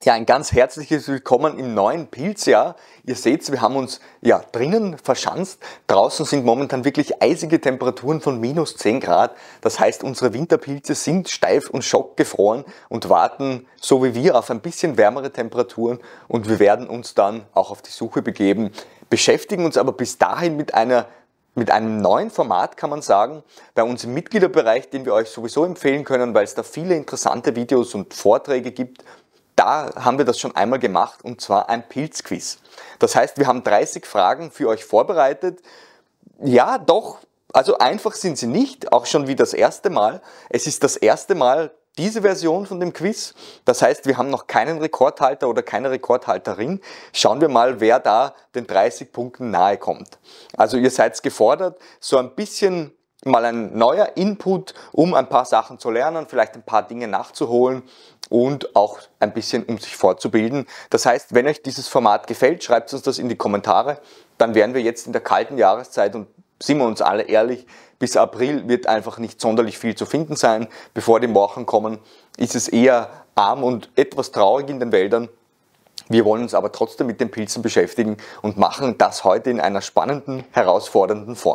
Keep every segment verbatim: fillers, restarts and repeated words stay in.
Ja, ein ganz herzliches Willkommen im neuen Pilzjahr. Ihr seht, wir haben uns ja drinnen verschanzt. Draußen sind momentan wirklich eisige Temperaturen von minus zehn Grad. Das heißt, unsere Winterpilze sind steif und schockgefroren und warten, so wie wir, auf ein bisschen wärmere Temperaturen. Und wir werden uns dann auch auf die Suche begeben, beschäftigen uns aber bis dahin mit einer Mit einem neuen Format, kann man sagen, bei uns im Mitgliederbereich, den wir euch sowieso empfehlen können, weil es da viele interessante Videos und Vorträge gibt. Da haben wir das schon einmal gemacht, und zwar ein Pilzquiz. Das heißt, wir haben dreißig Fragen für euch vorbereitet. Ja, doch, also einfach sind sie nicht, auch schon wie das erste Mal. Es ist das erste Mal diese Version von dem Quiz. Das heißt, wir haben noch keinen Rekordhalter oder keine Rekordhalterin. Schauen wir mal, wer da den dreißig Punkten nahe kommt. Also ihr seid gefordert, so ein bisschen mal ein neuer Input, um ein paar Sachen zu lernen, vielleicht ein paar Dinge nachzuholen und auch ein bisschen um sich fortzubilden. Das heißt, wenn euch dieses Format gefällt, schreibt uns das in die Kommentare. Dann werden wir jetzt in der kalten Jahreszeit, und sind wir uns alle ehrlich, bis April wird einfach nicht sonderlich viel zu finden sein. Bevor die Morgen kommen, ist es eher arm und etwas traurig in den Wäldern. Wir wollen uns aber trotzdem mit den Pilzen beschäftigen und machen das heute in einer spannenden, herausfordernden Form.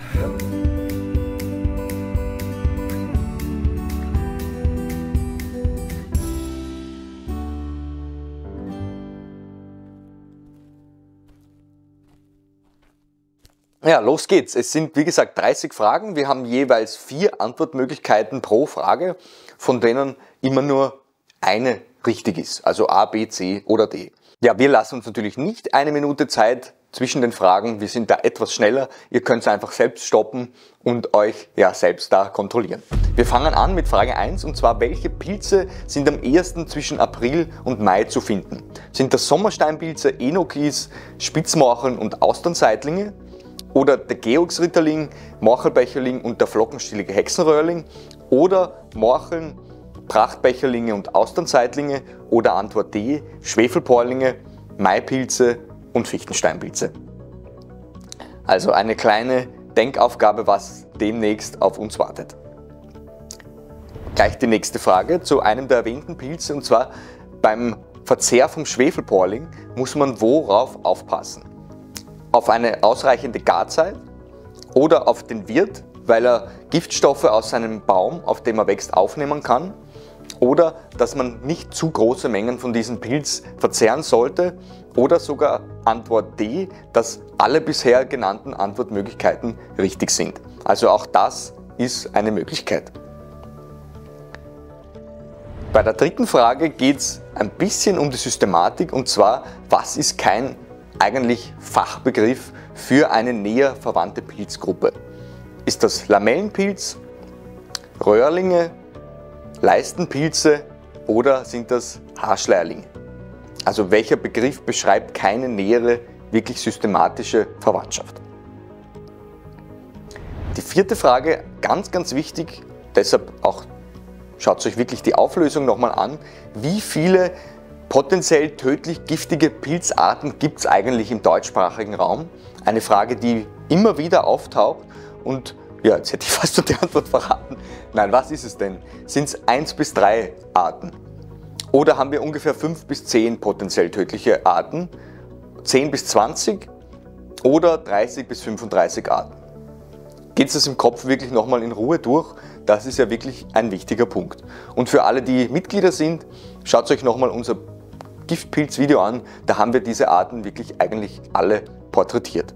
Ja, los geht's. Es sind wie gesagt dreißig Fragen. Wir haben jeweils vier Antwortmöglichkeiten pro Frage, von denen immer nur eine richtig ist. Also A, B, C oder D. Ja, wir lassen uns natürlich nicht eine Minute Zeit zwischen den Fragen. Wir sind da etwas schneller. Ihr könnt es einfach selbst stoppen und euch ja selbst da kontrollieren. Wir fangen an mit Frage eins, und zwar: Welche Pilze sind am ehesten zwischen April und Mai zu finden? Sind das Sommersteinpilze, Enokis, Spitzmorcheln und Austernseitlinge? Oder der Georgsritterling, Morchelbecherling und der flockenstielige Hexenröhrling? Oder Morcheln, Prachtbecherlinge und Austernseitlinge? Oder Antwort D, Schwefelporlinge, Maipilze und Fichtensteinpilze? Also eine kleine Denkaufgabe, was demnächst auf uns wartet. Gleich die nächste Frage zu einem der erwähnten Pilze, und zwar: Beim Verzehr vom Schwefelporling muss man worauf aufpassen? Auf eine ausreichende Garzeit oder auf den Wirt, weil er Giftstoffe aus seinem Baum, auf dem er wächst, aufnehmen kann, oder dass man nicht zu große Mengen von diesem Pilz verzehren sollte, oder sogar Antwort D, dass alle bisher genannten Antwortmöglichkeiten richtig sind. Also auch das ist eine Möglichkeit. Bei der dritten Frage geht es ein bisschen um die Systematik, und zwar: Was ist kein eigentlich Fachbegriff für eine näher verwandte Pilzgruppe? Ist das Lamellenpilz, Röhrlinge, Leistenpilze oder sind das Haarschleierlinge? Also welcher Begriff beschreibt keine nähere, wirklich systematische Verwandtschaft? Die vierte Frage, ganz, ganz wichtig, deshalb auch schaut euch wirklich die Auflösung nochmal an: Wie viele potenziell tödlich giftige Pilzarten gibt es eigentlich im deutschsprachigen Raum? Eine Frage, die immer wieder auftaucht, und ja, jetzt hätte ich fast schon die Antwort verraten. Nein, was ist es denn? Sind es eins bis drei Arten? Oder haben wir ungefähr fünf bis zehn potenziell tödliche Arten? zehn bis zwanzig oder dreißig bis fünfunddreißig Arten? Geht es das im Kopf wirklich nochmal in Ruhe durch? Das ist ja wirklich ein wichtiger Punkt. Und für alle, die Mitglieder sind, schaut euch nochmal unser Giftpilz-Video an. Da haben wir diese Arten wirklich eigentlich alle porträtiert.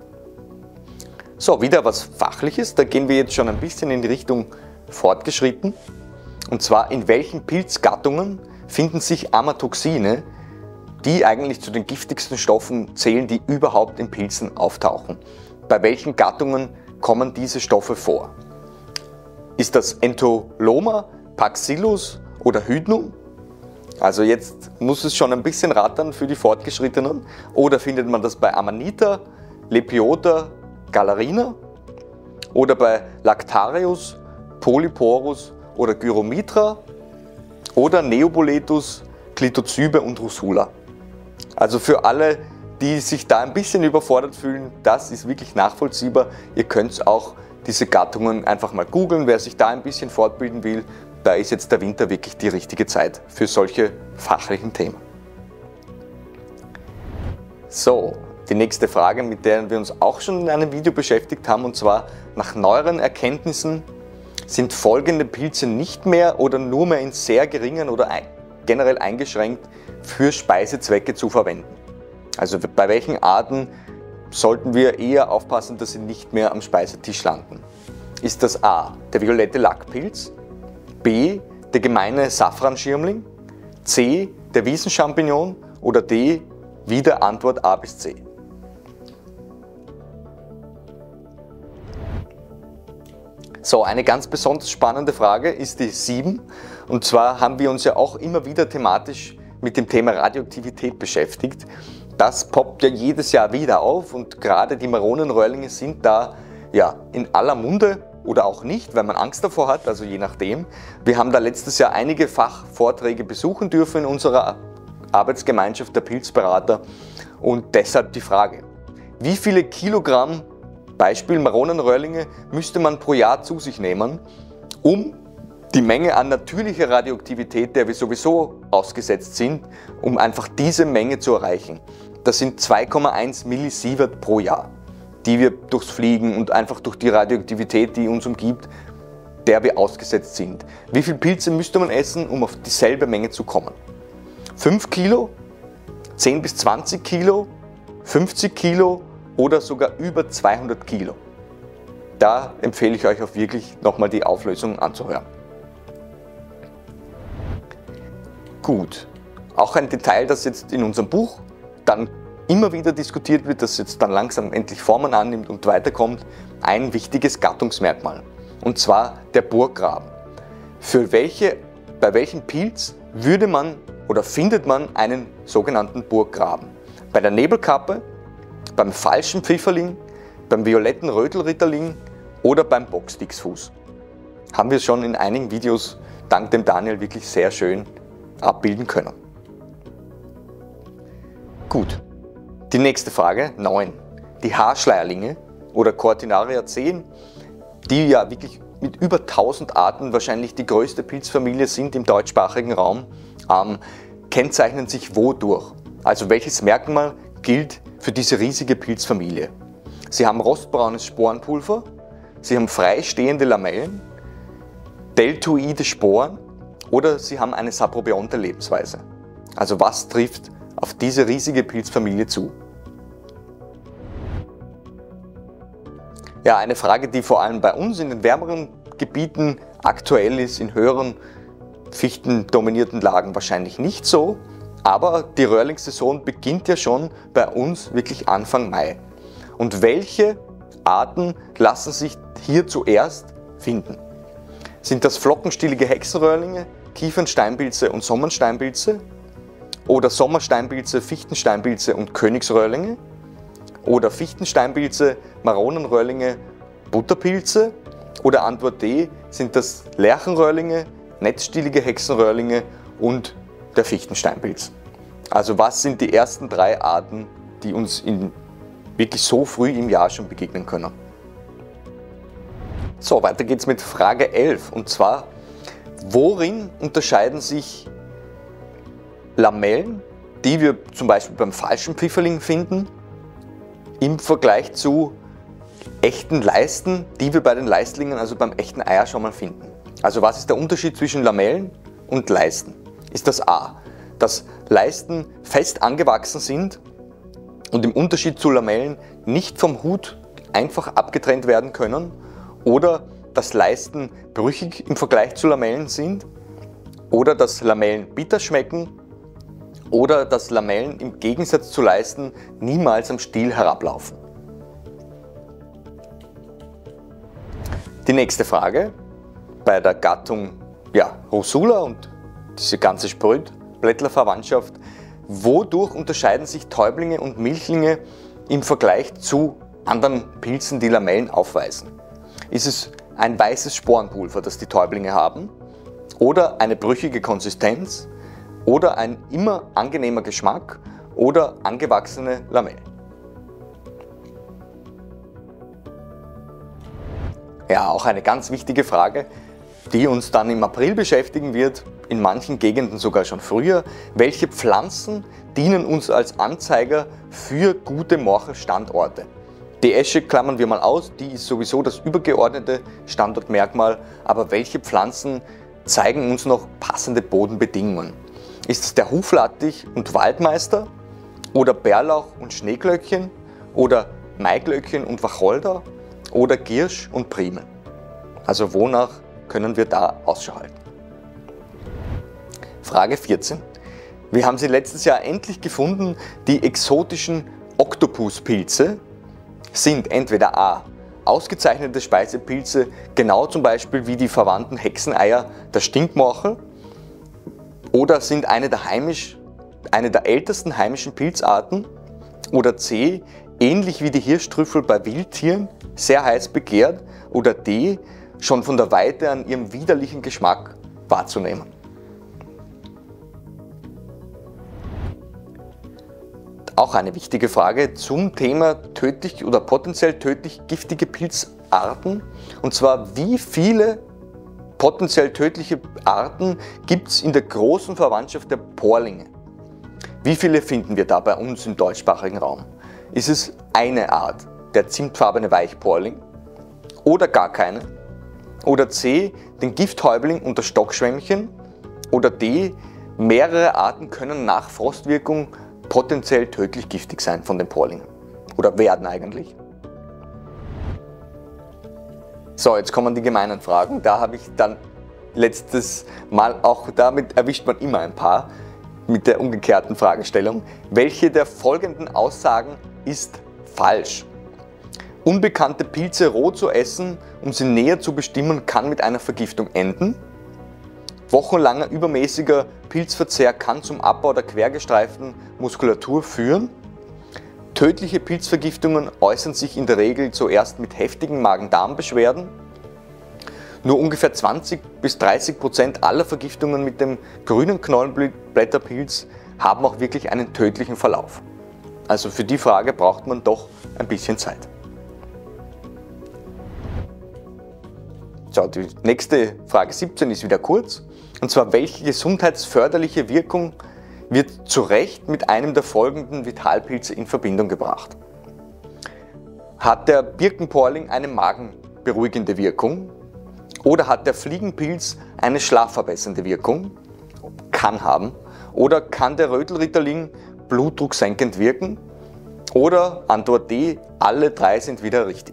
So, wieder was Fachliches. Da gehen wir jetzt schon ein bisschen in die Richtung fortgeschritten. Und zwar: In welchen Pilzgattungen finden sich Amatoxine, die eigentlich zu den giftigsten Stoffen zählen, die überhaupt in Pilzen auftauchen? Bei welchen Gattungen kommen diese Stoffe vor? Ist das Entoloma, Paxillus oder Hydnum? Also jetzt muss es schon ein bisschen rattern für die Fortgeschrittenen. Oder findet man das bei Amanita, Lepiota, Galerina? Oder bei Lactarius, Polyporus oder Gyromitra? Oder Neoboletus, Clitocybe und Rusula? Also für alle, die sich da ein bisschen überfordert fühlen, das ist wirklich nachvollziehbar. Ihr könnt auch diese Gattungen einfach mal googeln, wer sich da ein bisschen fortbilden will. da ist jetzt der Winter wirklich die richtige Zeit für solche fachlichen Themen. So, die nächste Frage, mit der wir uns auch schon in einem Video beschäftigt haben, und zwar nach neueren Erkenntnissen sind folgende Pilze nicht mehr oder nur mehr in sehr geringen oder generell eingeschränkt für Speisezwecke zu verwenden. Also bei welchen Arten sollten wir eher aufpassen, dass sie nicht mehr am Speisetisch landen? Ist das A, der violette Lackpilz, B, der gemeine Safranschirmling, C, der Wiesenchampignon oder D, wieder Antwort A bis C? So, eine ganz besonders spannende Frage ist die sieben. Und zwar haben wir uns ja auch immer wieder thematisch mit dem Thema Radioaktivität beschäftigt. Das poppt ja jedes Jahr wieder auf und gerade die Maronenröhrlinge sind da ja in aller Munde oder auch nicht, weil man Angst davor hat, also je nachdem. Wir haben da letztes Jahr einige Fachvorträge besuchen dürfen in unserer Arbeitsgemeinschaft der Pilzberater und deshalb die Frage: Wie viele Kilogramm, Beispiel Maronenröhrlinge, müsste man pro Jahr zu sich nehmen, um die Menge an natürlicher Radioaktivität, der wir sowieso ausgesetzt sind, um einfach diese Menge zu erreichen? Das sind zwei Komma eins Millisievert pro Jahr, die wir durchs Fliegen und einfach durch die Radioaktivität, die uns umgibt, der wir ausgesetzt sind. Wie viele Pilze müsste man essen, um auf dieselbe Menge zu kommen? fünf Kilo, zehn bis zwanzig Kilo, fünfzig Kilo oder sogar über zweihundert Kilo. Da empfehle ich euch auch wirklich nochmal die Auflösung anzuhören. Gut, auch ein Detail, das jetzt in unserem Buch dann immer wieder diskutiert wird, das jetzt dann langsam endlich Formen annimmt und weiterkommt, ein wichtiges Gattungsmerkmal, und zwar der Burggraben. Für welche, bei welchem Pilz würde man oder findet man einen sogenannten Burggraben? Bei der Nebelkappe, beim falschen Pfifferling, beim violetten Rötelritterling oder beim Boxdixfuß? Haben wir schon in einigen Videos dank dem Daniel wirklich sehr schön abbilden können. Gut, die nächste Frage, neun. Die Haarschleierlinge oder Cortinaria zehn, die ja wirklich mit über tausend Arten wahrscheinlich die größte Pilzfamilie sind im deutschsprachigen Raum, ähm, kennzeichnen sich wodurch? Also welches Merkmal gilt für diese riesige Pilzfamilie? Sie haben rostbraunes Sporenpulver, sie haben freistehende Lamellen, deltoide Sporen oder sie haben eine saprobionte Lebensweise. Also was trifft auf diese riesige Pilzfamilie zu? Ja, eine Frage, die vor allem bei uns in den wärmeren Gebieten aktuell ist, in höheren fichtendominierten Lagen wahrscheinlich nicht so, aber die Röhrlingssaison beginnt ja schon bei uns wirklich Anfang Mai. Und welche Arten lassen sich hier zuerst finden? Sind das flockenstielige Hexenröhrlinge, Kiefernsteinpilze und Sommersteinpilze? Oder Sommersteinpilze, Fichtensteinpilze und Königsröhrlinge? Oder Fichtensteinpilze, Maronenröhrlinge, Butterpilze? Oder Antwort D, sind das Lerchenröhrlinge, netzstielige Hexenröhrlinge und der Fichtensteinpilz? Also was sind die ersten drei Arten, die uns in wirklich so früh im Jahr schon begegnen können? So, weiter geht's mit Frage elf, und zwar: Worin unterscheiden sich Lamellen, die wir zum Beispiel beim falschen Pfifferling finden, im Vergleich zu echten Leisten, die wir bei den Leistlingen, also beim echten Eier, schon mal finden? Also was ist der Unterschied zwischen Lamellen und Leisten? Ist das A, dass Leisten fest angewachsen sind und im Unterschied zu Lamellen nicht vom Hut einfach abgetrennt werden können? Oder dass Leisten brüchig im Vergleich zu Lamellen sind? Oder dass Lamellen bitter schmecken? Oder dass Lamellen im Gegensatz zu Leisten niemals am Stiel herablaufen? Die nächste Frage, bei der Gattung ja, Rosula und diese ganze Sprödblättlerverwandtschaft: Wodurch unterscheiden sich Täublinge und Milchlinge im Vergleich zu anderen Pilzen, die Lamellen aufweisen? Ist es ein weißes Sporenpulver, das die Täublinge haben? Oder eine brüchige Konsistenz? Oder ein immer angenehmer Geschmack? Oder angewachsene Lamellen? Ja, auch eine ganz wichtige Frage. die uns dann im April beschäftigen wird, in manchen Gegenden sogar schon früher. Welche Pflanzen dienen uns als Anzeiger für gute Morchelstandorte? Die Esche klammern wir mal aus, die ist sowieso das übergeordnete Standortmerkmal, aber welche Pflanzen zeigen uns noch passende Bodenbedingungen? Ist es der Huflattich und Waldmeister oder Bärlauch und Schneeglöckchen oder Maiglöckchen und Wacholder oder Girsch und Primel? Also wonach können wir da Ausschau halten? Frage vierzehn. Wir haben sie letztes Jahr endlich gefunden. Die exotischen Oktopuspilze sind entweder a. ausgezeichnete Speisepilze, genau zum Beispiel wie die verwandten Hexeneier der Stinkmorchel, oder sind eine der, heimisch, eine der ältesten heimischen Pilzarten, oder c. ähnlich wie die Hirschtrüffel bei Wildtieren, sehr heiß begehrt, oder d. schon von der Weite an ihrem widerlichen Geschmack wahrzunehmen. Auch eine wichtige Frage zum Thema tödlich oder potenziell tödlich giftige Pilzarten. Und zwar, wie viele potenziell tödliche Arten gibt es in der großen Verwandtschaft der Porlinge? Wie viele finden wir da bei uns im deutschsprachigen Raum? Ist es eine Art, der zimtfarbene Weichporling? Oder gar keine? Oder c. den Gifthäubling und das Stockschwämmchen? Oder d. mehrere Arten können nach Frostwirkung potenziell tödlich giftig sein von den Porlingen. Oder werden eigentlich. So, jetzt kommen die gemeinen Fragen. Da habe ich dann letztes Mal auch, damit erwischt man immer ein paar, mit der umgekehrten Fragestellung. Welche der folgenden Aussagen ist falsch? Unbekannte Pilze roh zu essen, um sie näher zu bestimmen, kann mit einer Vergiftung enden. Wochenlanger übermäßiger Pilzverzehr kann zum Abbau der quergestreiften Muskulatur führen. Tödliche Pilzvergiftungen äußern sich in der Regel zuerst mit heftigen Magen-Darm-Beschwerden. Nur ungefähr zwanzig bis dreißig Prozent aller Vergiftungen mit dem grünen Knollenblätterpilz haben auch wirklich einen tödlichen Verlauf. Also für die Frage braucht man doch ein bisschen Zeit. So, die nächste Frage siebzehn ist wieder kurz. Und zwar, welche gesundheitsförderliche Wirkung wird zu Recht mit einem der folgenden Vitalpilze in Verbindung gebracht? Hat der Birkenporling eine magenberuhigende Wirkung? Oder hat der Fliegenpilz eine schlafverbessernde Wirkung? Kann haben. Oder kann der Rötelritterling blutdrucksenkend wirken? Oder Antwort D, alle drei sind wieder richtig.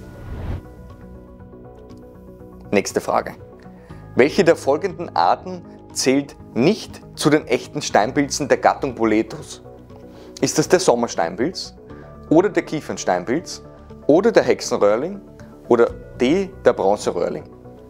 Nächste Frage. Welche der folgenden Arten zählt nicht zu den echten Steinpilzen der Gattung Boletus? Ist das der Sommersteinpilz oder der Kiefernsteinpilz oder der Hexenröhrling oder D, der Bronzeröhrling?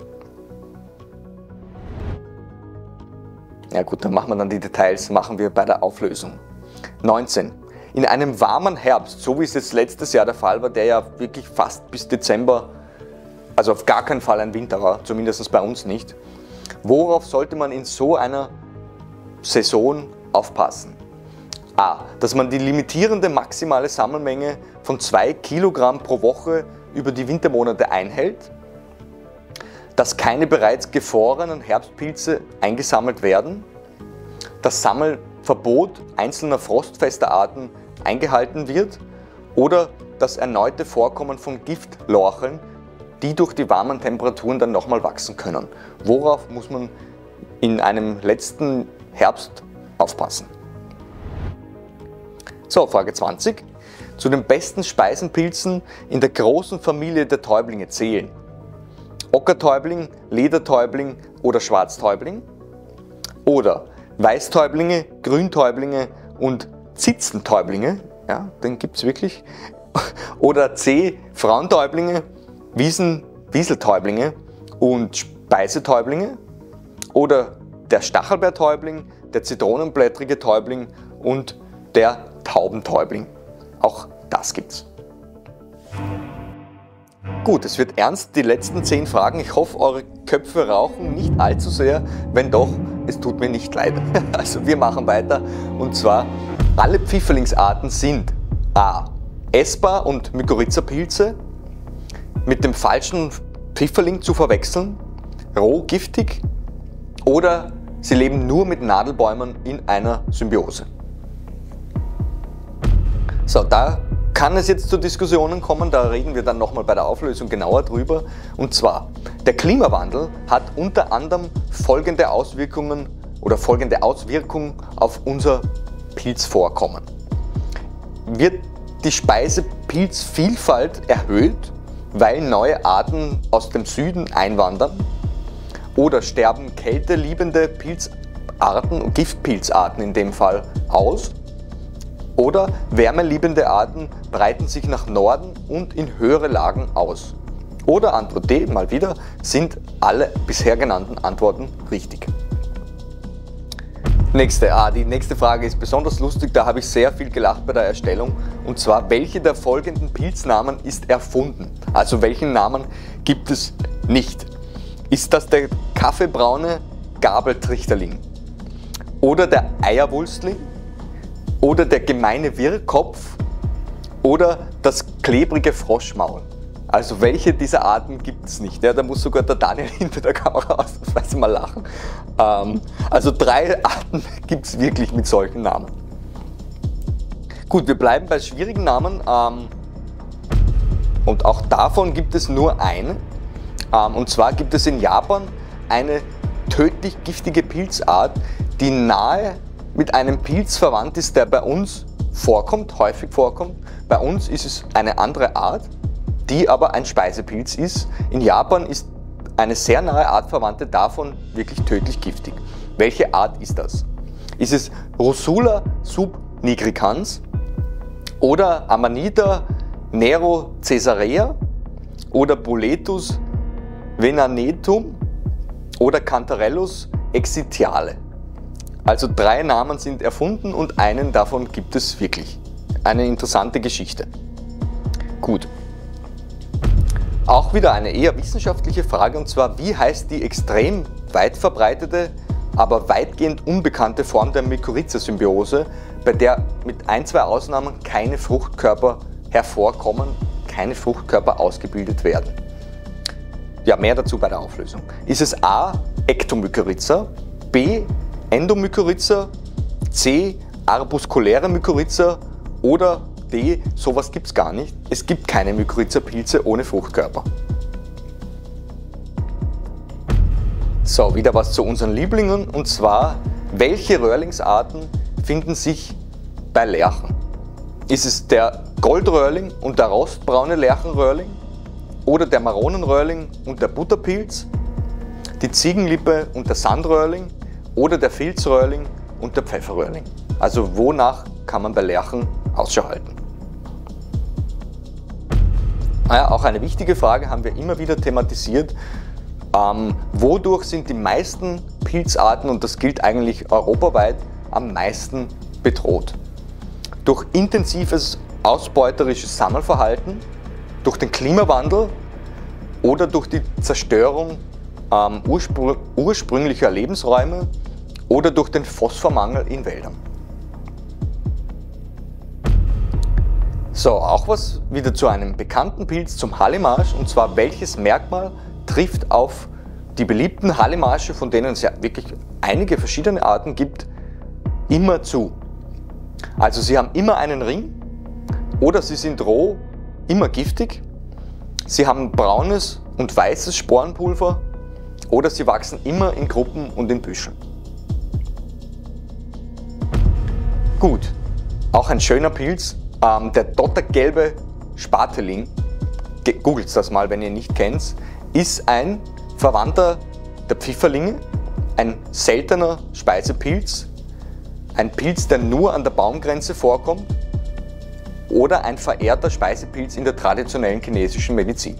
Ja gut, dann machen wir dann die Details, machen wir bei der Auflösung. neunzehn. In einem warmen Herbst, so wie es jetzt letztes Jahr der Fall war, der ja wirklich fast bis Dezember, also auf gar keinen Fall ein Winter war, zumindest bei uns nicht. Worauf sollte man in so einer Saison aufpassen? A. Dass man die limitierende maximale Sammelmenge von zwei Kilogramm pro Woche über die Wintermonate einhält. Dass keine bereits gefrorenen Herbstpilze eingesammelt werden. Das Sammelverbot einzelner frostfester Arten eingehalten wird. Oder das erneute Vorkommen von Giftlorcheln, die durch die warmen Temperaturen dann nochmal wachsen können. Worauf muss man in einem letzten Herbst aufpassen? So, Frage zwanzig. Zu den besten Speisenpilzen in der großen Familie der Täublinge zählen Ockertäubling, Ledertäubling oder Schwarztäubling oder Weißtäublinge, Grüntäublinge und Zitzentäublinge, ja, den gibt es wirklich, oder C. Frauentäublinge, Wiesen, Wieseltäublinge und Speisetäublinge oder der Stachelbeertäubling, der zitronenblättrige Täubling und der Taubentäubling. Auch das gibt's. Gut, es wird ernst, die letzten zehn Fragen. Ich hoffe, eure Köpfe rauchen nicht allzu sehr. Wenn doch, es tut mir nicht leid. Also wir machen weiter. Und zwar, alle Pfifferlingsarten sind A. essbar und Mykorrhiza-Pilze, mit dem falschen Pfifferling zu verwechseln. roh giftig oder sie leben nur mit Nadelbäumen in einer Symbiose. So, da kann es jetzt zu Diskussionen kommen, da reden wir dann nochmal bei der Auflösung genauer drüber. Und zwar, der Klimawandel hat unter anderem folgende Auswirkungen oder folgende Auswirkungen auf unser Pilzvorkommen. Wird die Speisepilzvielfalt erhöht, weil neue Arten aus dem Süden einwandern? Oder sterben kälteliebende Pilzarten, Giftpilzarten in dem Fall, aus? Oder wärmeliebende Arten breiten sich nach Norden und in höhere Lagen aus? Oder Antwort D, mal wieder, sind alle bisher genannten Antworten richtig. Nächste, ah, die nächste Frage ist besonders lustig, da habe ich sehr viel gelacht bei der Erstellung. Und zwar, welche der folgenden Pilznamen ist erfunden? Also welchen Namen gibt es nicht? Ist das der kaffeebraune Gabeltrichterling? Oder der Eierwulstling? Oder der gemeine Wirrkopf? Oder das klebrige Froschmaul? Also welche dieser Arten gibt es nicht? Ja, da muss sogar der Daniel hinter der Kamera ausnahmsweise mal lachen. Ähm, also drei Arten gibt es wirklich mit solchen Namen. Gut, wir bleiben bei schwierigen Namen. Ähm, und auch davon gibt es nur eine. Ähm, und zwar gibt es in Japan eine tödlich giftige Pilzart, die nahe mit einem Pilz verwandt ist, der bei uns vorkommt, häufig vorkommt. Bei uns ist es eine andere Art, die aber ein Speisepilz ist. In Japan ist eine sehr nahe Artverwandte davon wirklich tödlich giftig. Welche Art ist das? Ist es Russula subnigricans oder Amanita nerocaesarea oder Boletus venanetum oder Cantarellus excitiale? Also drei Namen sind erfunden und einen davon gibt es wirklich. Eine interessante Geschichte. Gut. Auch wieder eine eher wissenschaftliche Frage, und zwar, wie heißt die extrem weit verbreitete, aber weitgehend unbekannte Form der Mykorrhiza-Symbiose, bei der mit ein, zwei Ausnahmen keine Fruchtkörper hervorkommen, keine Fruchtkörper ausgebildet werden? Ja, mehr dazu bei der Auflösung. Ist es A. Ektomykorrhiza, B. Endomykorrhiza, C. arbuskuläre Mykorrhiza oder D. sowas gibt es gar nicht. Es gibt keine Mykorrhiza-Pilze ohne Fruchtkörper. So, wieder was zu unseren Lieblingen, und zwar, welche Röhrlingsarten finden sich bei Lerchen? Ist es der Goldröhrling und der rostbraune Lerchenröhrling? Oder der Maronenröhrling und der Butterpilz? Die Ziegenlippe und der Sandröhrling? Oder der Filzröhrling und der Pfefferröhrling? Also wonach kann man bei Lerchen Ausschau halten? Naja, auch eine wichtige Frage haben wir immer wieder thematisiert. Ähm, wodurch sind die meisten Pilzarten, und das gilt eigentlich europaweit, am meisten bedroht? Durch intensives ausbeuterisches Sammelverhalten, durch den Klimawandel oder durch die Zerstörung ähm, urspr ursprünglicher Lebensräume oder durch den Phosphormangel in Wäldern? So, auch was wieder zu einem bekannten Pilz, zum Hallimarsch, und zwar, welches Merkmal trifft auf die beliebten Hallimarsche, von denen es ja wirklich einige verschiedene Arten gibt, immer zu? Also sie haben immer einen Ring oder sie sind roh, immer giftig, sie haben braunes und weißes Sporenpulver oder sie wachsen immer in Gruppen und in Büscheln. Gut, auch ein schöner Pilz, ähm, der dottergelbe Spateling, googelt das mal, wenn ihr ihn nicht kennt, ist ein Verwandter der Pfifferlinge, ein seltener Speisepilz, ein Pilz, der nur an der Baumgrenze vorkommt, oder ein verehrter Speisepilz in der traditionellen chinesischen Medizin.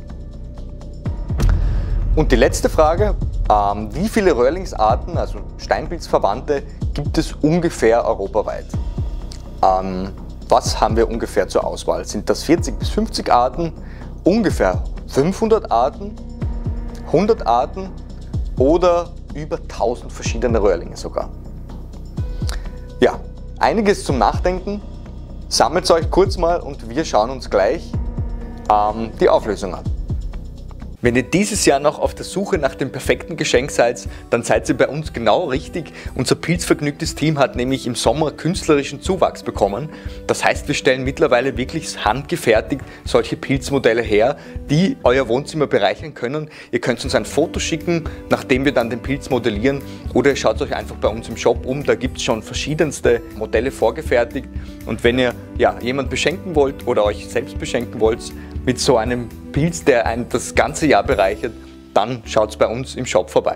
Und die letzte Frage, ähm, wie viele Röhrlingsarten, also Steinpilzverwandte, gibt es ungefähr europaweit? Ähm, was haben wir ungefähr zur Auswahl? Sind das vierzig bis fünfzig Arten, ungefähr fünfhundert Arten, hundert Arten oder über tausend verschiedene Röhrlinge sogar? Ja, einiges zum Nachdenken. Sammelt euch kurz mal und wir schauen uns gleich ähm, die Auflösung an. Wenn ihr dieses Jahr noch auf der Suche nach dem perfekten Geschenk seid, dann seid ihr bei uns genau richtig. Unser pilzvergnügtes Team hat nämlich im Sommer künstlerischen Zuwachs bekommen. Das heißt, wir stellen mittlerweile wirklich handgefertigt solche Pilzmodelle her, die euer Wohnzimmer bereichern können. Ihr könnt uns ein Foto schicken, nachdem wir dann den Pilz modellieren, oder ihr schaut euch einfach bei uns im Shop um, da gibt es schon verschiedenste Modelle vorgefertigt. Und wenn ihr ja, jemanden beschenken wollt oder euch selbst beschenken wollt mit so einem Pilz, der ein das ganze Jahr bereichert, dann schaut bei uns im Shop vorbei.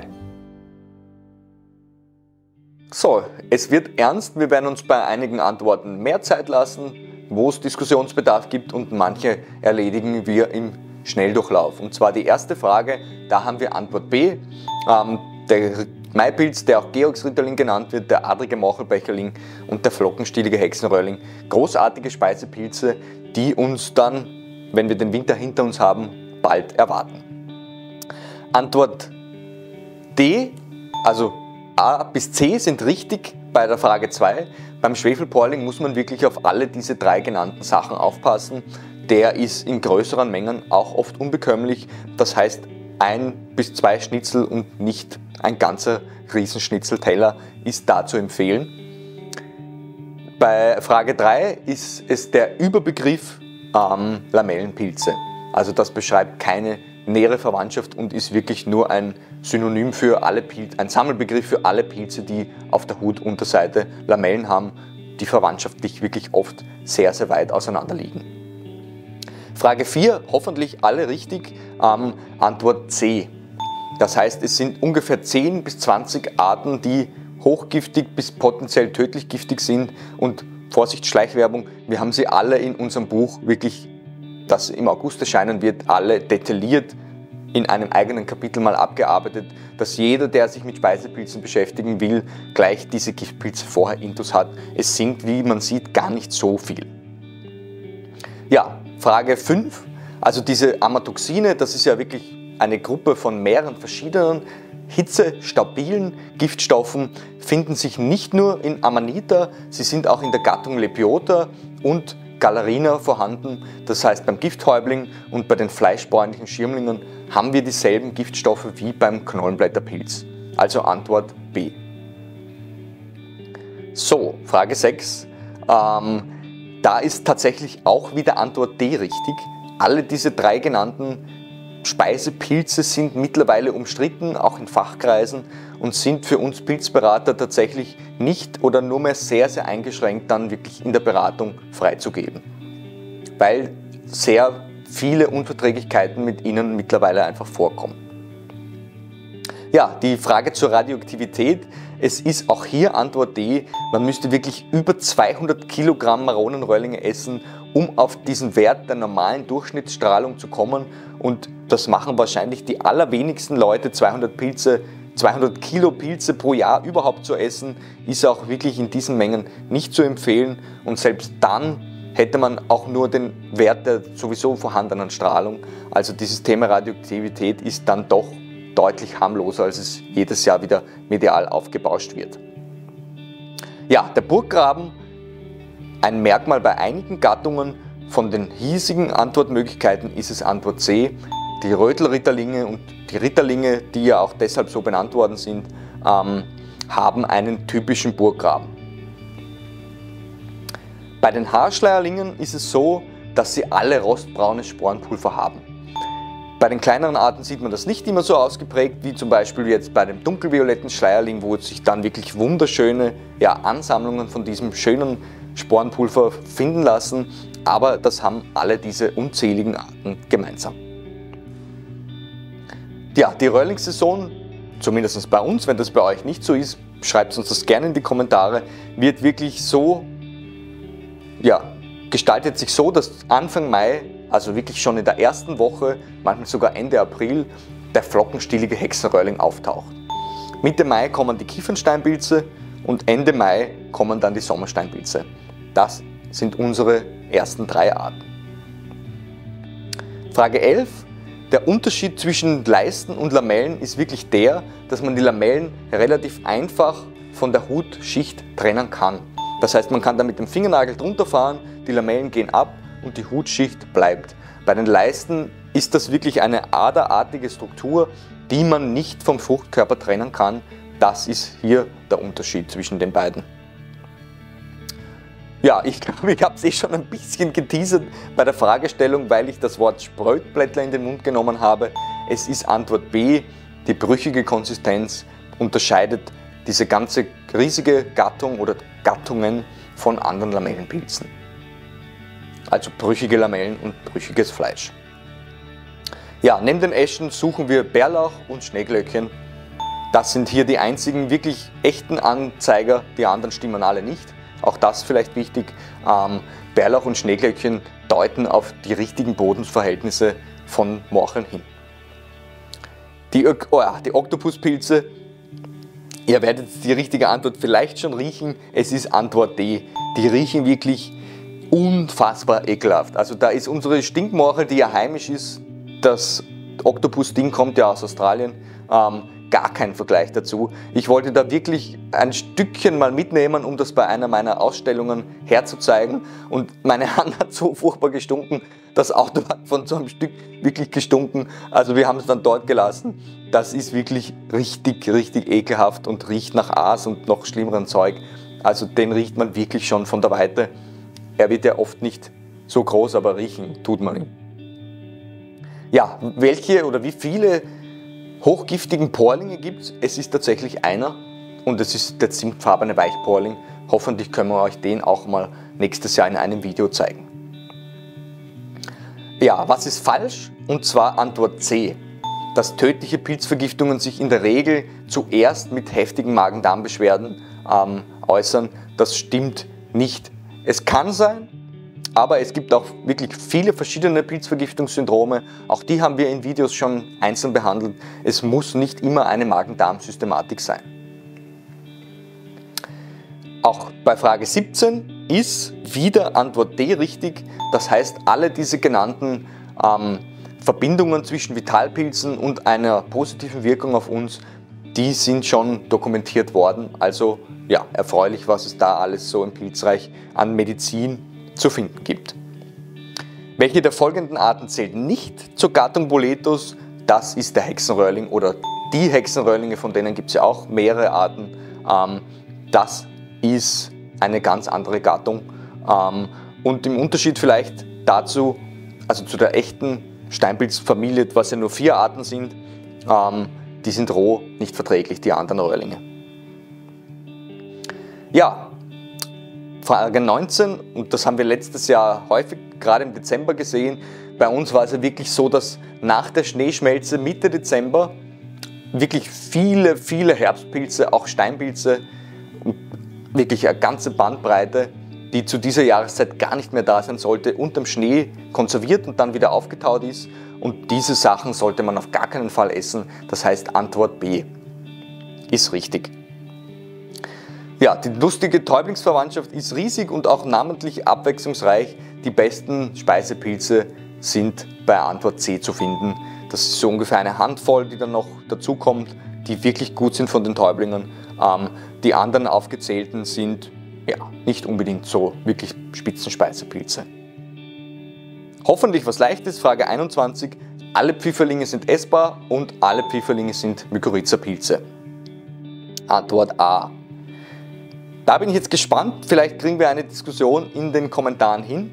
So, es wird ernst, wir werden uns bei einigen Antworten mehr Zeit lassen, wo es Diskussionsbedarf gibt, und manche erledigen wir im Schnelldurchlauf. Und zwar die erste Frage, da haben wir Antwort B, ähm, der Maipilz, der auch Georgsritterling genannt wird, der adrige Mauchelbecherling und der flockenstielige Hexenröhrling. Großartige Speisepilze, die uns dann, wenn wir den Winter hinter uns haben, bald erwarten. Antwort D, also A bis C sind richtig bei der Frage zwei. Beim Schwefelporling muss man wirklich auf alle diese drei genannten Sachen aufpassen. Der ist in größeren Mengen auch oft unbekömmlich. Das heißt, ein bis zwei Schnitzel und nicht ein ganzer Riesenschnitzelteller ist da zu empfehlen. Bei Frage drei ist es der Überbegriff ähm, Lamellenpilze. Also das beschreibt keine nähere Verwandtschaft und ist wirklich nur ein Synonym für alle Pilze, ein Sammelbegriff für alle Pilze, die auf der Hutunterseite Lamellen haben, die verwandtschaftlich wirklich oft sehr, sehr weit auseinander liegen. Frage vier, hoffentlich alle richtig, ähm, Antwort C. Das heißt, es sind ungefähr zehn bis zwanzig Arten, die hochgiftig bis potenziell tödlich giftig sind, und Vorsicht, Schleichwerbung, wir haben sie alle in unserem Buch wirklich, das im August erscheinen wird, alle detailliert in einem eigenen Kapitel mal abgearbeitet, dass jeder, der sich mit Speisepilzen beschäftigen will, gleich diese Giftpilze vorher intus hat. Es sind, wie man sieht, gar nicht so viel. Ja, Frage fünf, also diese Amatoxine, das ist ja wirklich eine Gruppe von mehreren verschiedenen hitzestabilen Giftstoffen, finden sich nicht nur in Amanita, sie sind auch in der Gattung Lepiota und Galerina vorhanden. Das heißt, beim Gifthäubling und bei den fleischbräunlichen Schirmlingen haben wir dieselben Giftstoffe wie beim Knollenblätterpilz. Also Antwort B. So, Frage sechs. Ähm, da ist tatsächlich auch wieder Antwort D richtig. Alle diese drei genannten Speisepilze sind mittlerweile umstritten, auch in Fachkreisen, und sind für uns Pilzberater tatsächlich nicht oder nur mehr sehr, sehr eingeschränkt dann wirklich in der Beratung freizugeben, weil sehr viele Unverträglichkeiten mit ihnen mittlerweile einfach vorkommen. Ja, die Frage zur Radioaktivität, es ist auch hier Antwort D, man müsste wirklich über zweihundert Kilogramm Maronenröhrlinge essen, um auf diesen Wert der normalen Durchschnittsstrahlung zu kommen, und das machen wahrscheinlich die allerwenigsten Leute. zweihundert Pilze, zweihundert Kilo Pilze pro Jahr überhaupt zu essen, ist auch wirklich in diesen Mengen nicht zu empfehlen, und selbst dann hätte man auch nur den Wert der sowieso vorhandenen Strahlung. Also dieses Thema Radioaktivität ist dann doch deutlich harmloser, als es jedes Jahr wieder medial aufgebauscht wird. Ja, der Burggraben, ein Merkmal bei einigen Gattungen. Von den hiesigen Antwortmöglichkeiten ist es Antwort C. Die Rötelritterlinge und die Ritterlinge, die ja auch deshalb so benannt worden sind, ähm, haben einen typischen Burggraben. Bei den Haarschleierlingen ist es so, dass sie alle rostbraunes Sporenpulver haben. Bei den kleineren Arten sieht man das nicht immer so ausgeprägt, wie zum Beispiel jetzt bei dem dunkelvioletten Schleierling, wo sich dann wirklich wunderschöne ja, Ansammlungen von diesem schönen Sporenpulver finden lassen, aber das haben alle diese unzähligen Arten gemeinsam. Ja, die Röhrlingssaison, zumindest bei uns, wenn das bei euch nicht so ist, schreibt uns das gerne in die Kommentare, wird wirklich so, ja, gestaltet sich so, dass Anfang Mai, also wirklich schon in der ersten Woche, manchmal sogar Ende April, der flockenstielige Hexenröhrling auftaucht. Mitte Mai kommen die Kiefernsteinpilze und Ende Mai kommen dann die Sommersteinpilze. Das sind unsere ersten drei Arten. Frage elf. Der Unterschied zwischen Leisten und Lamellen ist wirklich der, dass man die Lamellen relativ einfach von der Hutschicht trennen kann. Das heißt, man kann da mit dem Fingernagel drunter fahren, die Lamellen gehen ab und die Hutschicht bleibt. Bei den Leisten ist das wirklich eine aderartige Struktur, die man nicht vom Fruchtkörper trennen kann. Das ist hier der Unterschied zwischen den beiden. Ja, ich glaube, ich habe es eh schon ein bisschen geteasert bei der Fragestellung, weil ich das Wort Sprötblättler in den Mund genommen habe. Es ist Antwort B, die brüchige Konsistenz unterscheidet diese ganze riesige Gattung oder Gattungen von anderen Lamellenpilzen. Also brüchige Lamellen und brüchiges Fleisch. Ja, neben den Eschen suchen wir Bärlauch und Schneeglöckchen. Das sind hier die einzigen wirklich echten Anzeiger, die anderen stimmen alle nicht. Auch das vielleicht wichtig. Ähm, Bärlauch und Schneeglöckchen deuten auf die richtigen Bodensverhältnisse von Morcheln hin. Die, oh ja, die Oktopuspilze, ihr werdet die richtige Antwort vielleicht schon riechen. Es ist Antwort D. Die riechen wirklich unfassbar ekelhaft. Also da ist unsere Stinkmorchel, die ja heimisch ist, das Oktopus-Ding kommt ja aus Australien, ähm, gar kein Vergleich dazu. Ich wollte da wirklich ein Stückchen mal mitnehmen, um das bei einer meiner Ausstellungen herzuzeigen. Und meine Hand hat so furchtbar gestunken. Das Auto hat von so einem Stück wirklich gestunken. Also wir haben es dann dort gelassen. Das ist wirklich richtig, richtig ekelhaft und riecht nach Aas und noch schlimmerem Zeug. Also den riecht man wirklich schon von der Weite. Er wird ja oft nicht so groß, aber riechen tut man ihn. Ja, welche oder wie viele hochgiftigen Porlinge gibt es? Es ist tatsächlich einer und es ist der zimtfarbene Weichporling. Hoffentlich können wir euch den auch mal nächstes Jahr in einem Video zeigen. Ja, was ist falsch? Und zwar Antwort C. Dass tödliche Pilzvergiftungen sich in der Regel zuerst mit heftigen Magen-Darm-Beschwerden ähm, äußern. Das stimmt nicht. Es kann sein, aber es gibt auch wirklich viele verschiedene Pilzvergiftungssyndrome. Auch die haben wir in Videos schon einzeln behandelt. Es muss nicht immer eine Magen-Darm-Systematik sein. Auch bei Frage siebzehn ist wieder Antwort D richtig. Das heißt, alle diese genannten ähm, Verbindungen zwischen Vitalpilzen und einer positiven Wirkung auf uns, die sind schon dokumentiert worden. Also ja, erfreulich, was es da alles so im Pilzreich an Medizin zu finden gibt. Welche der folgenden Arten zählt nicht zur Gattung Boletus? Das ist der Hexenröhrling oder die Hexenröhrlinge, von denen gibt es ja auch mehrere Arten. Ähm, das ist eine ganz andere Gattung. Ähm, und im Unterschied vielleicht dazu, also zu der echten Steinpilzfamilie, was ja nur vier Arten sind, ähm, die sind roh nicht verträglich, die anderen Röhrlinge. Ja, Frage neunzehn, und das haben wir letztes Jahr häufig, gerade im Dezember gesehen. Bei uns war es ja wirklich so, dass nach der Schneeschmelze Mitte Dezember wirklich viele, viele Herbstpilze, auch Steinpilze, wirklich eine ganze Bandbreite, die zu dieser Jahreszeit gar nicht mehr da sein sollte, unterm Schnee konserviert und dann wieder aufgetaut ist. Und diese Sachen sollte man auf gar keinen Fall essen. Das heißt, Antwort B ist richtig. Ja, die lustige Täublingsverwandtschaft ist riesig und auch namentlich abwechslungsreich. Die besten Speisepilze sind bei Antwort C zu finden. Das ist so ungefähr eine Handvoll, die dann noch dazukommt, die wirklich gut sind von den Täublingen. Ähm, die anderen aufgezählten sind ja nicht unbedingt so wirklich Spitzenspeisepilze. Hoffentlich was Leichtes, Frage einundzwanzig. Alle Pfifferlinge sind essbar und alle Pfifferlinge sind Mykorrhiza-Pilze. Antwort A. Da bin ich jetzt gespannt, vielleicht kriegen wir eine Diskussion in den Kommentaren hin.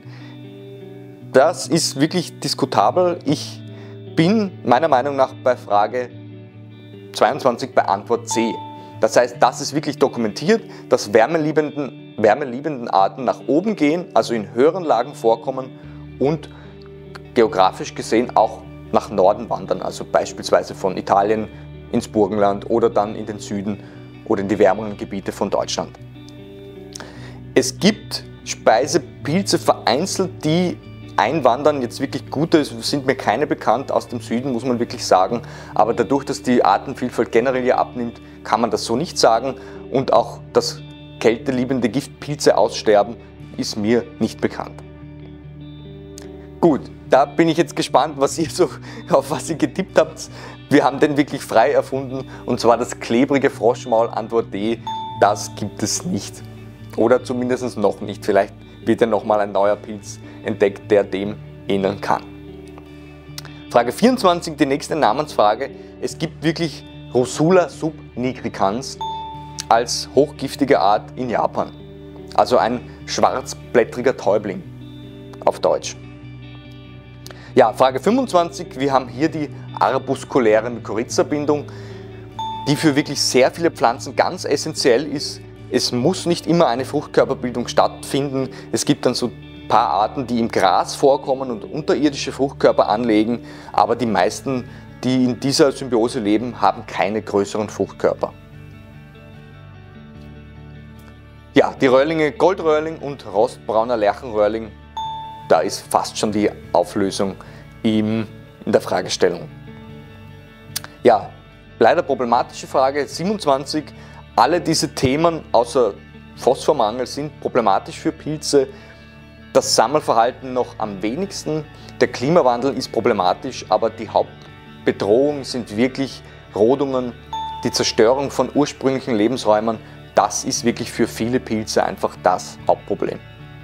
Das ist wirklich diskutabel. Ich bin meiner Meinung nach bei Frage zweiundzwanzig bei Antwort C. Das heißt, das ist wirklich dokumentiert, dass wärmeliebenden, wärmeliebenden Arten nach oben gehen, also in höheren Lagen vorkommen und geografisch gesehen auch nach Norden wandern, also beispielsweise von Italien ins Burgenland oder dann in den Süden oder in die wärmeren Gebiete von Deutschland. Es gibt Speisepilze vereinzelt, die einwandern, jetzt wirklich gute sind mir keine bekannt aus dem Süden, muss man wirklich sagen, aber dadurch, dass die Artenvielfalt generell ja abnimmt, kann man das so nicht sagen und auch das kälteliebende Giftpilze aussterben ist mir nicht bekannt. Gut, da bin ich jetzt gespannt, was ihr so, auf was ihr getippt habt. Wir haben den wirklich frei erfunden und zwar das klebrige Froschmaul, Antwort D, das gibt es nicht. Oder zumindest noch nicht, vielleicht wird ja nochmal ein neuer Pilz entdeckt, der dem ähneln kann. Frage vierundzwanzig, die nächste Namensfrage. Es gibt wirklich Rossula subnigricans als hochgiftige Art in Japan. Also ein schwarzblättriger Täubling auf Deutsch. Ja, Frage fünfundzwanzig, wir haben hier die arbuskuläre Mykorrhiza-Bindung, die für wirklich sehr viele Pflanzen ganz essentiell ist. Es muss nicht immer eine Fruchtkörperbildung stattfinden. Es gibt dann so ein paar Arten, die im Gras vorkommen und unterirdische Fruchtkörper anlegen, aber die meisten, die in dieser Symbiose leben, haben keine größeren Fruchtkörper. Ja, die Röhrlinge Goldröhrling und rostbrauner Lerchenröhrling, da ist fast schon die Auflösung in der Fragestellung. Ja, leider problematische Frage siebenundzwanzig. Alle diese Themen außer Phosphormangel sind problematisch für Pilze. Das Sammelverhalten noch am wenigsten. Der Klimawandel ist problematisch, aber die Hauptbedrohung sind wirklich Rodungen, die Zerstörung von ursprünglichen Lebensräumen. Das ist wirklich für viele Pilze einfach das Hauptproblem.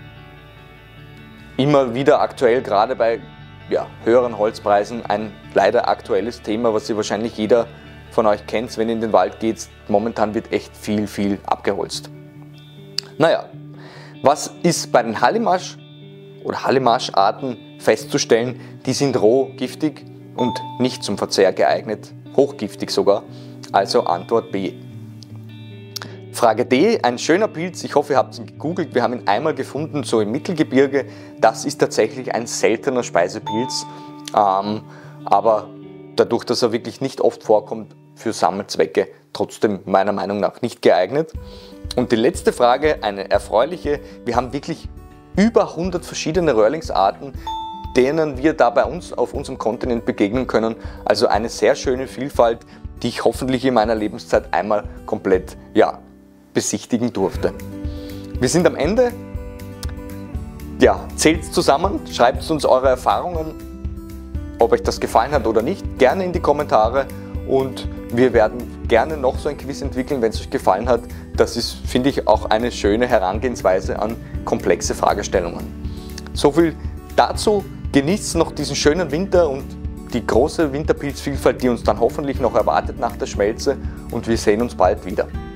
Immer wieder aktuell, gerade bei ja, höheren Holzpreisen, ein leider aktuelles Thema, was ihr wahrscheinlich jeder von euch kennt, wenn ihr in den Wald geht. Momentan wird echt viel, viel abgeholzt. Naja, was ist bei den Hallimasch oder Hallimasch-Arten festzustellen? Die sind roh giftig und nicht zum Verzehr geeignet, hochgiftig sogar, also Antwort B. Frage D, ein schöner Pilz, ich hoffe ihr habt ihn gegoogelt, wir haben ihn einmal gefunden, so im Mittelgebirge. Das ist tatsächlich ein seltener Speisepilz, ähm, aber dadurch, dass er wirklich nicht oft vorkommt, für Sammelzwecke trotzdem meiner Meinung nach nicht geeignet. Und die letzte Frage, eine erfreuliche, wir haben wirklich über hundert verschiedene Röhrlingsarten, denen wir da bei uns auf unserem Kontinent begegnen können, also eine sehr schöne Vielfalt, die ich hoffentlich in meiner Lebenszeit einmal komplett, ja, besichtigen durfte. Wir sind am Ende. Ja, zählt zusammen, schreibt uns eure Erfahrungen, ob euch das gefallen hat oder nicht, gerne in die Kommentare und wir werden gerne noch so ein Quiz entwickeln, wenn es euch gefallen hat. Das ist, finde ich, auch eine schöne Herangehensweise an komplexe Fragestellungen. So viel dazu. Genießt noch diesen schönen Winter und die große Winterpilzvielfalt, die uns dann hoffentlich noch erwartet nach der Schmelze und wir sehen uns bald wieder.